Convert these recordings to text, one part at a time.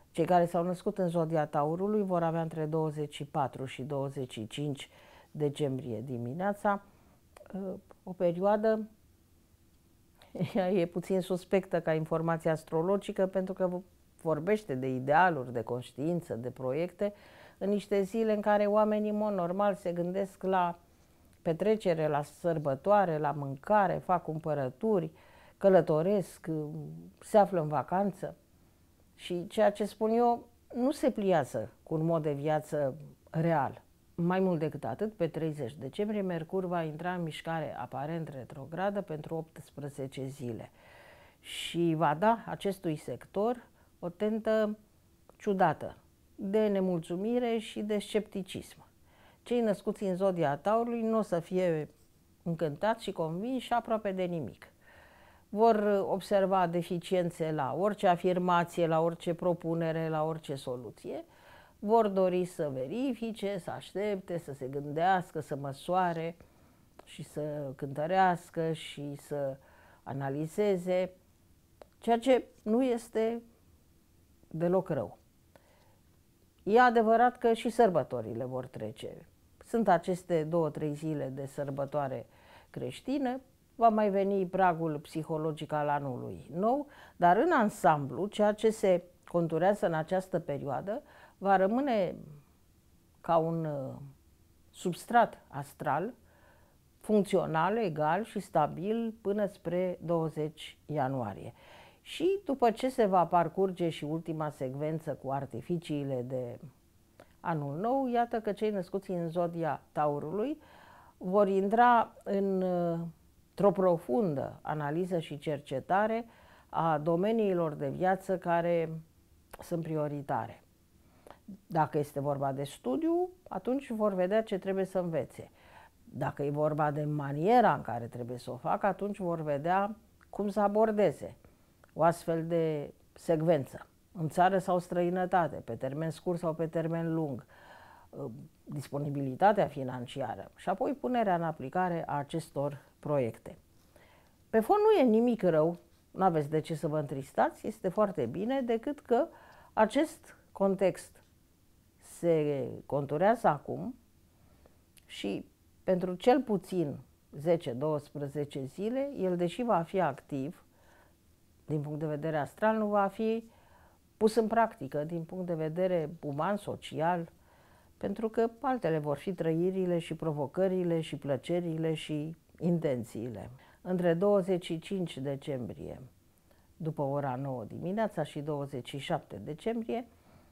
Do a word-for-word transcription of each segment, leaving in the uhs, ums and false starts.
Cei care s-au născut în zodia Taurului vor avea între douăzeci și patru și douăzeci și cinci decembrie dimineața o perioadă, ea e puțin suspectă ca informație astrologică pentru că vorbește de idealuri, de conștiință, de proiecte, în niște zile în care oamenii, în mod normal, se gândesc la petrecere, la sărbătoare, la mâncare, fac cumpărături, călătoresc, se află în vacanță. Și ceea ce spun eu nu se pliază cu un mod de viață real. Mai mult decât atât, pe treizeci decembrie, Mercur va intra în mișcare aparent retrogradă pentru optsprezece zile și va da acestui sector o tentă ciudată de nemulțumire și de scepticism. Cei născuți în zodia Taurului nu o să fie încântați și convinși aproape de nimic. Vor observa deficiențe la orice afirmație, la orice propunere, la orice soluție. Vor dori să verifice, să aștepte, să se gândească, să măsoare și să cântărească și să analizeze, ceea ce nu este deloc rău. E adevărat că și sărbătorile vor trece. Sunt aceste două, trei zile de sărbătoare creștină, va mai veni pragul psihologic al anului nou, dar în ansamblu, ceea ce se conturează în această perioadă va rămâne ca un substrat astral, funcțional, egal și stabil până spre douăzeci ianuarie. Și după ce se va parcurge și ultima secvență cu artificiile de anul nou, iată că cei născuți în zodia Taurului vor intra în o profundă analiză și cercetare a domeniilor de viață care sunt prioritare. Dacă este vorba de studiu, atunci vor vedea ce trebuie să învețe. Dacă e vorba de maniera în care trebuie să o facă, atunci vor vedea cum să abordeze o astfel de secvență, în țară sau străinătate, pe termen scurt sau pe termen lung, disponibilitatea financiară și apoi punerea în aplicare a acestor proiecte. Pe fond nu e nimic rău, nu aveți de ce să vă întristați, este foarte bine, decât că acest context se conturează acum și pentru cel puțin zece douăsprezece zile, el, deși va fi activ, din punct de vedere astral, nu va fi pus în practică, din punct de vedere uman, social, pentru că altele vor fi trăirile și provocările și plăcerile și intențiile. Între douăzeci și cinci decembrie, după ora nouă dimineața, și douăzeci și șapte decembrie,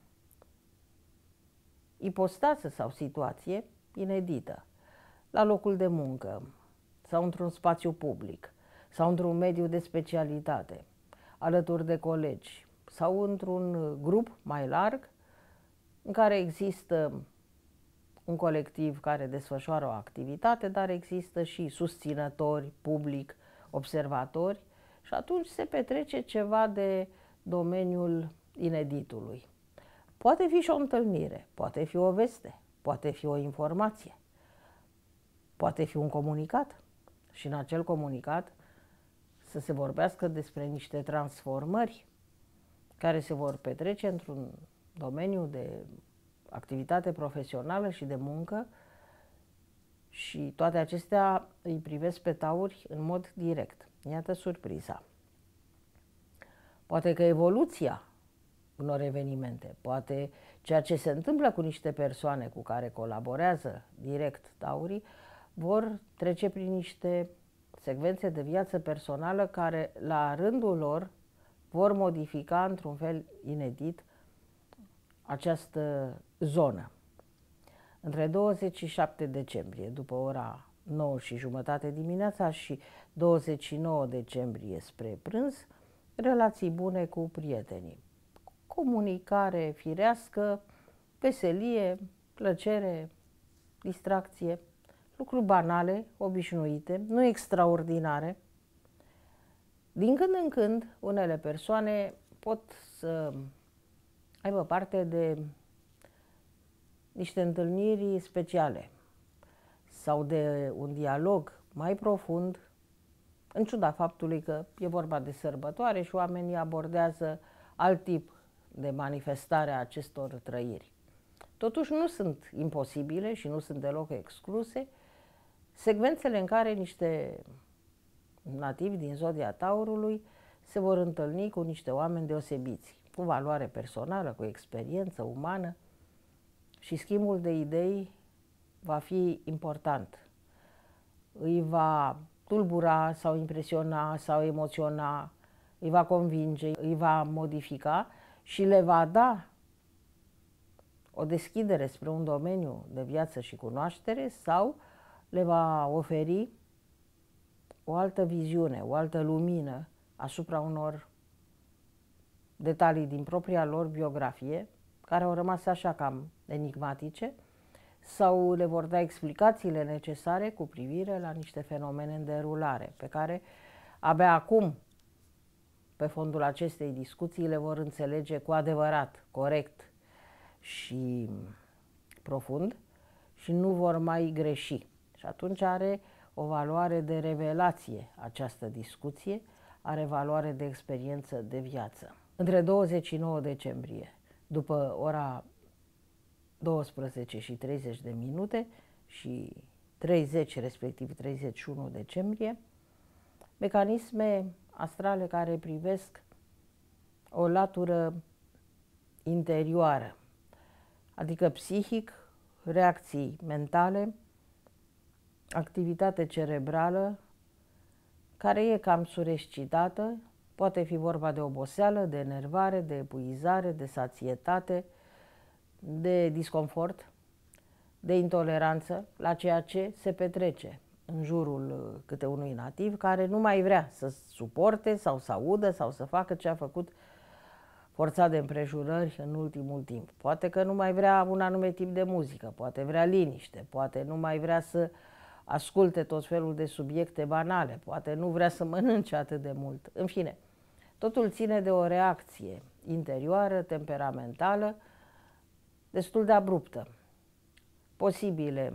ipostază sau situație inedită, la locul de muncă sau într-un spațiu public sau într-un mediu de specialitate, alături de colegi sau într-un grup mai larg în care există un colectiv care desfășoară o activitate, dar există și susținători, public, observatori și atunci se petrece ceva de domeniul ineditului. Poate fi și o întâlnire, poate fi o veste, poate fi o informație, poate fi un comunicat și în acel comunicat să se vorbească despre niște transformări care se vor petrece într-un domeniu de activitate profesională și de muncă și toate acestea îi privesc pe tauri în mod direct. Iată surpriza. Poate că evoluția unor evenimente, poate ceea ce se întâmplă cu niște persoane cu care colaborează direct taurii, vor trece prin niște secvențe de viață personală care, la rândul lor, vor modifica într-un fel inedit această zonă. Între douăzeci și șapte decembrie, după ora nouă și jumătate dimineața, și douăzeci și nouă decembrie spre prânz, relații bune cu prietenii. Comunicare firească, veselie, plăcere, distracție, lucruri banale, obișnuite, nu extraordinare. Din când în când, unele persoane pot să aibă parte de niște întâlniri speciale sau de un dialog mai profund, în ciuda faptului că e vorba de sărbătoare și oamenii abordează alt tip de manifestare a acestor trăiri. Totuși nu sunt imposibile și nu sunt deloc excluse secvențele în care niște nativi din zodia Taurului se vor întâlni cu niște oameni deosebiți, cu valoare personală, cu experiență umană, și schimbul de idei va fi important. Îi va tulbura sau impresiona sau emoționa, îi va convinge, îi va modifica și le va da o deschidere spre un domeniu de viață și cunoaștere sau le va oferi o altă viziune, o altă lumină asupra unor detalii din propria lor biografie, care au rămas așa cam enigmatice, sau le vor da explicațiile necesare cu privire la niște fenomene în derulare, pe care abia acum, pe fondul acestei discuții, le vor înțelege cu adevărat, corect și profund și nu vor mai greși. Și atunci are o valoare de revelație această discuție, are valoare de experiență de viață. Între douăzeci și nouă decembrie, după ora douăsprezece și treizeci de minute și treizeci, respectiv treizeci și unu decembrie, mecanisme astrale care privesc o latură interioară, adică psihic, reacții mentale, activitate cerebrală care e cam surescitată, poate fi vorba de oboseală, de enervare, de epuizare, de sațietate, de disconfort, de intoleranță la ceea ce se petrece în jurul câte unui nativ care nu mai vrea să suporte sau să audă sau să facă ce a făcut forțat de împrejurări în ultimul timp. Poate că nu mai vrea un anume tip de muzică, poate vrea liniște, poate nu mai vrea să asculte tot felul de subiecte banale, poate nu vrea să mănânce atât de mult. În fine, totul ține de o reacție interioară, temperamentală, destul de abruptă. Posibile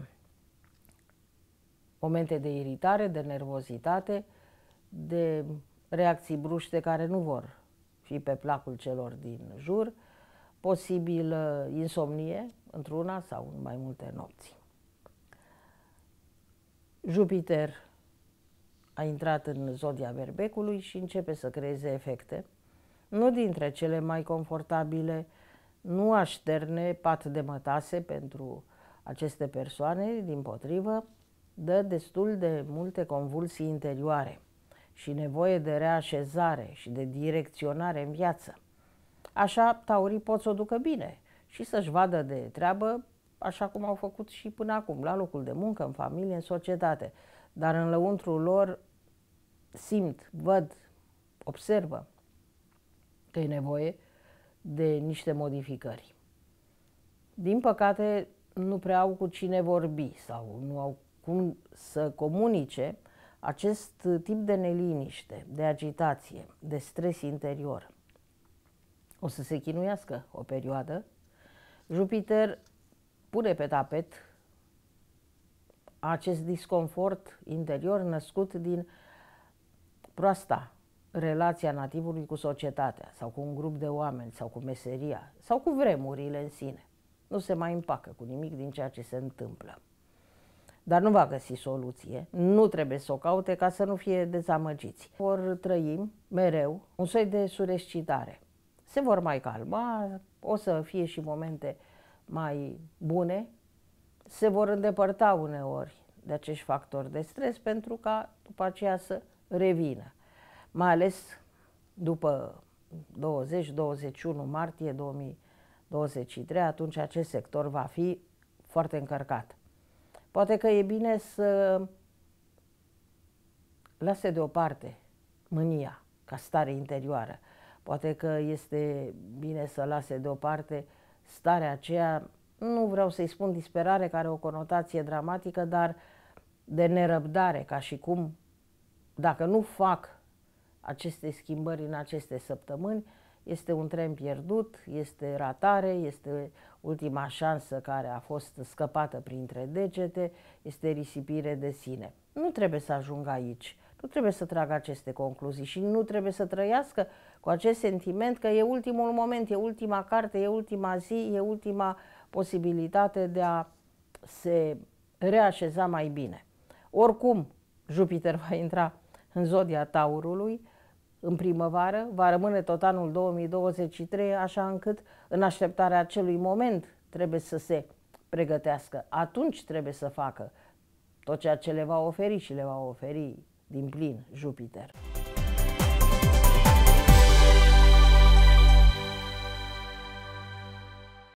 momente de iritare, de nervozitate, de reacții bruște care nu vor fi pe placul celor din jur, posibil insomnie într-una sau în mai multe nopți. Jupiter a intrat în zodia Berbecului și începe să creeze efecte, nu dintre cele mai confortabile, nu așterne pat de mătase pentru aceste persoane, dimpotrivă, dă destul de multe convulsii interioare și nevoie de reașezare și de direcționare în viață. Așa, taurii pot să o ducă bine și să-și vadă de treabă, așa cum au făcut și până acum, la locul de muncă, în familie, în societate. Dar în lăuntrul lor simt, văd, observă că e nevoie de niște modificări. Din păcate, nu prea au cu cine vorbi sau nu au cum să comunice acest tip de neliniște, de agitație, de stres interior. O să se chinuiască o perioadă. Jupiter pune pe tapet acest disconfort interior născut din proasta relația nativului cu societatea sau cu un grup de oameni sau cu meseria sau cu vremurile în sine. Nu se mai împacă cu nimic din ceea ce se întâmplă. Dar nu va găsi soluție, nu trebuie să o caute ca să nu fie dezamăgiți. Vor trăi mereu un soi de surescitare. Se vor mai calma, o să fie și momente mai bune, se vor îndepărta uneori de acești factori de stres pentru ca după aceea să revină. Mai ales după douăzeci douăzeci și unu martie două mii douăzeci și trei, atunci acest sector va fi foarte încărcat. Poate că e bine să lase deoparte mânia ca stare interioară. Poate că este bine să lase deoparte starea aceea, nu vreau să-i spun disperare, care are o conotație dramatică, dar de nerăbdare, ca și cum, dacă nu fac aceste schimbări în aceste săptămâni, este un tren pierdut, este ratare, este ultima șansă care a fost scăpată printre degete, este risipire de sine. Nu trebuie să ajungă aici. nu trebuie să tragă aceste concluzii și nu trebuie să trăiască cu acest sentiment că e ultimul moment, e ultima carte, e ultima zi, e ultima posibilitate de a se reașeza mai bine. Oricum, Jupiter va intra în zodia Taurului în primăvară, va rămâne tot anul două mii douăzeci și trei, așa încât în așteptarea acelui moment trebuie să se pregătească. Atunci trebuie să facă tot ceea ce le va oferi și le va oferi din plin Jupiter.